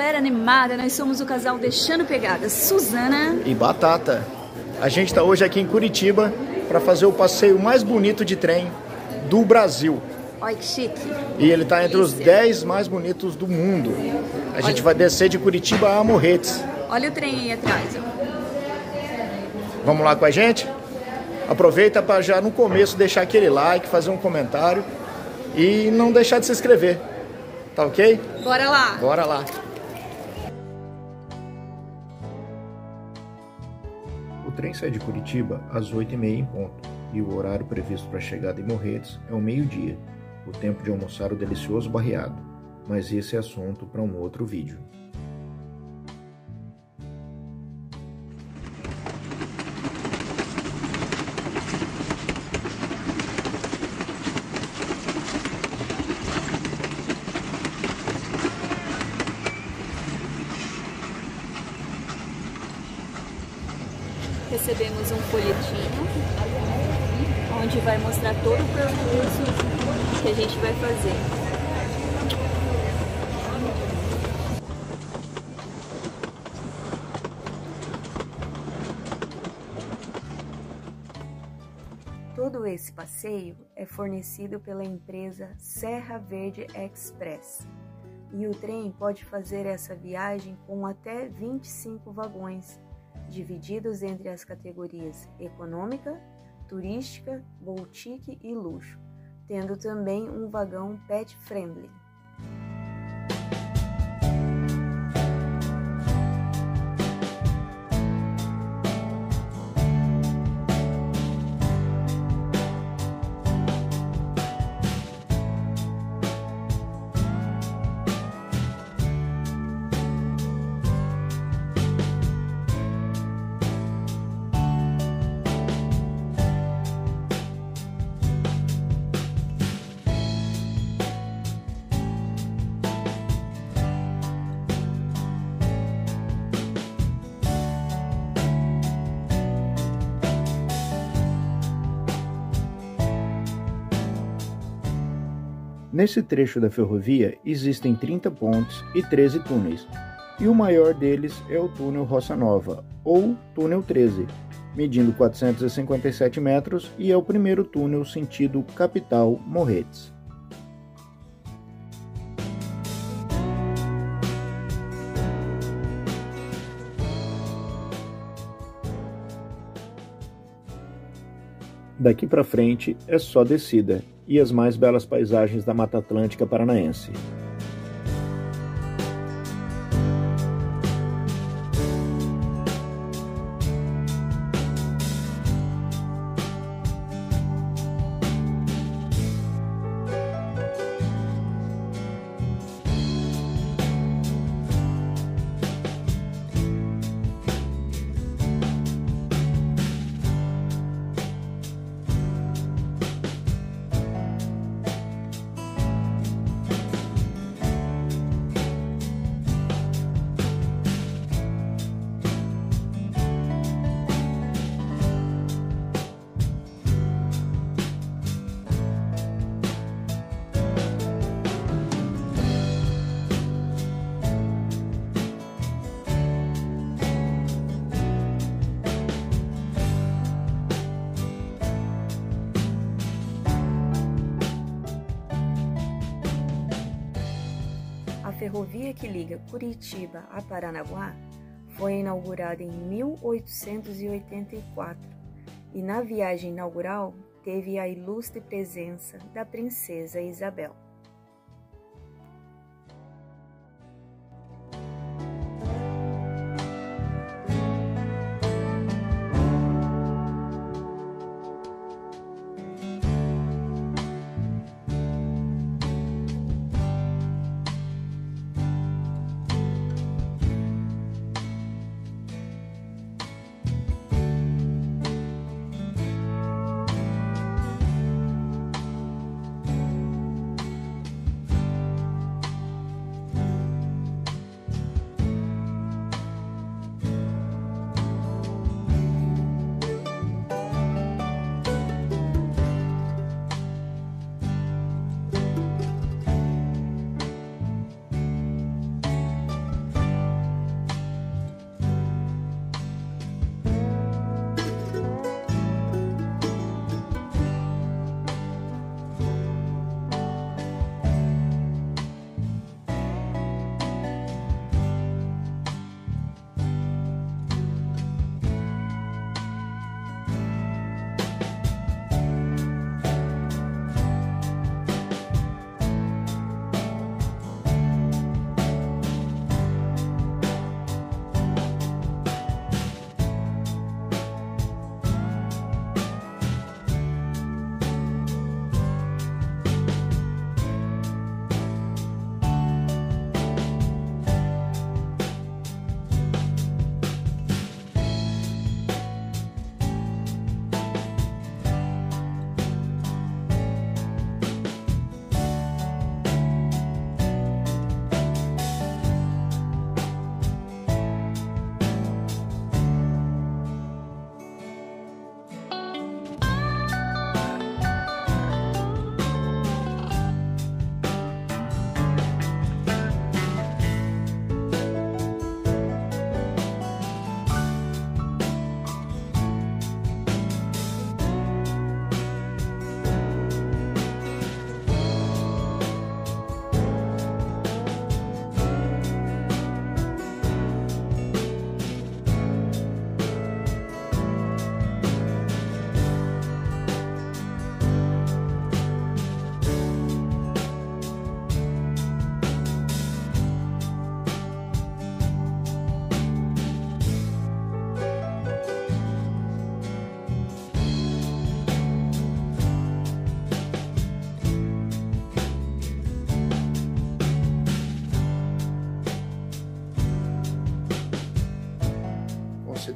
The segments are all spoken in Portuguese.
galera animada, nós somos o casal Deixando Pegadas, Suzana e Batata. A gente está hoje aqui em Curitiba para fazer o passeio mais bonito de trem do Brasil. Olha que chique. E ele está entre os 10 mais bonitos do mundo. A gente vai descer de Curitiba a Morretes. Olha o trem aí atrás. Ó. Vamos lá com a gente? Aproveita para já no começo deixar aquele like, fazer um comentário e não deixar de se inscrever. Tá ok? Bora lá! Bora lá! O trem sai de Curitiba às 8h30 em ponto e o horário previsto para a chegada em Morretes é o meio-dia, o tempo de almoçar o delicioso barreado, mas esse é assunto para um outro vídeo. Recebemos um folhetinho onde vai mostrar todo o percurso que a gente vai fazer. Todo esse passeio é fornecido pela empresa Serra Verde Express e o trem pode fazer essa viagem com até 25 vagões, divididos entre as categorias econômica, turística, boutique e luxo, tendo também um vagão pet friendly. Nesse trecho da ferrovia existem 30 pontes e 13 túneis, e o maior deles é o túnel Roça Nova, ou túnel 13, medindo 457 metros e é o primeiro túnel sentido capital Morretes. Daqui para frente é só descida e as mais belas paisagens da Mata Atlântica Paranaense. A ferrovia que liga Curitiba a Paranaguá foi inaugurada em 1884 e na viagem inaugural teve a ilustre presença da princesa Isabel.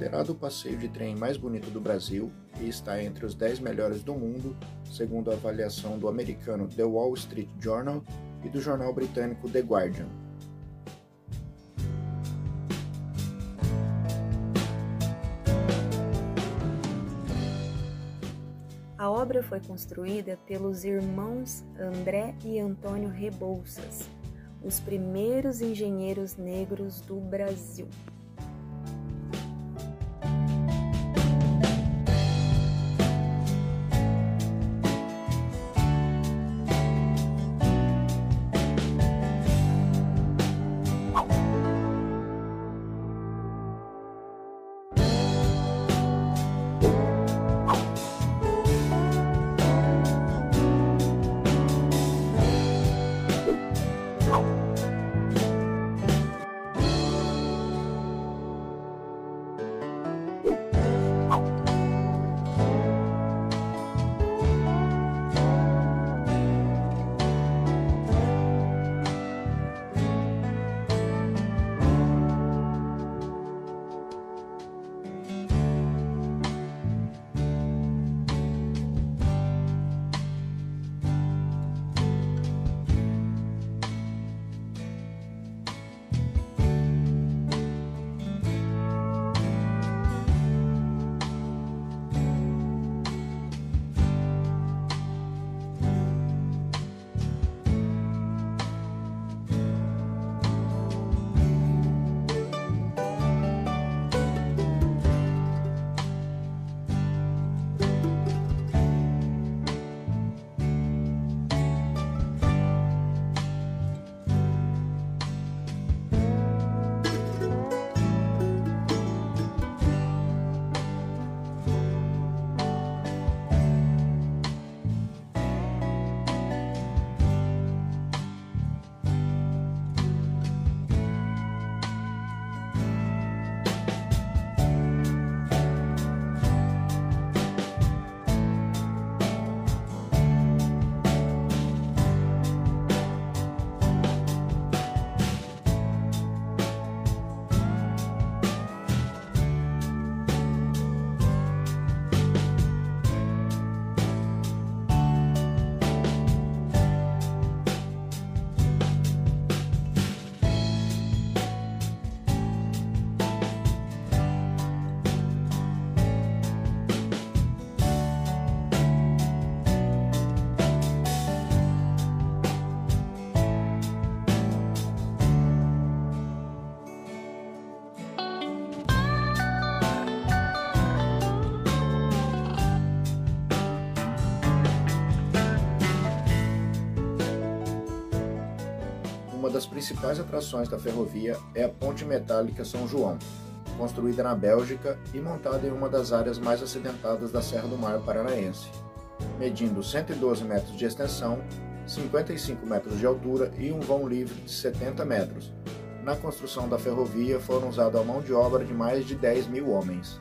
considerado o passeio de trem mais bonito do Brasil e está entre os 10 melhores do mundo, segundo a avaliação do americano The Wall Street Journal e do jornal britânico The Guardian. A obra foi construída pelos irmãos André e Antônio Rebouças, os primeiros engenheiros negros do Brasil. Uma das principais atrações da ferrovia é a Ponte Metálica São João, construída na Bélgica e montada em uma das áreas mais acidentadas da Serra do Mar Paranaense, medindo 112 metros de extensão, 55 metros de altura e um vão livre de 70 metros. Na construção da ferrovia foram usados a mão de obra de mais de 10 mil homens.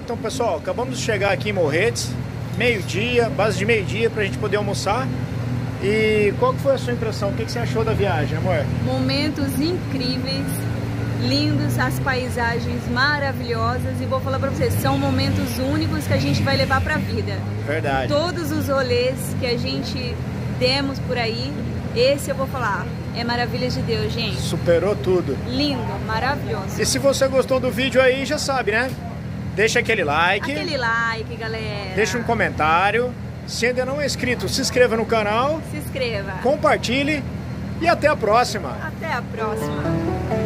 Então, pessoal, acabamos de chegar aqui em Morretes, meio-dia, base de meio-dia, pra gente poder almoçar. E qual que foi a sua impressão? O que você achou da viagem, amor? Momentos incríveis, lindos, as paisagens maravilhosas. E vou falar pra vocês, são momentos únicos que a gente vai levar pra vida. Verdade. Todos os rolês que a gente demos por aí, esse eu vou falar, é maravilha de Deus, gente. Superou tudo. Lindo, maravilhoso. E se você gostou do vídeo aí, já sabe, né? Deixa aquele like. Aquele like, galera. Deixa um comentário. Se ainda não é inscrito, se inscreva no canal. Se inscreva. Compartilhe. E até a próxima. Até a próxima.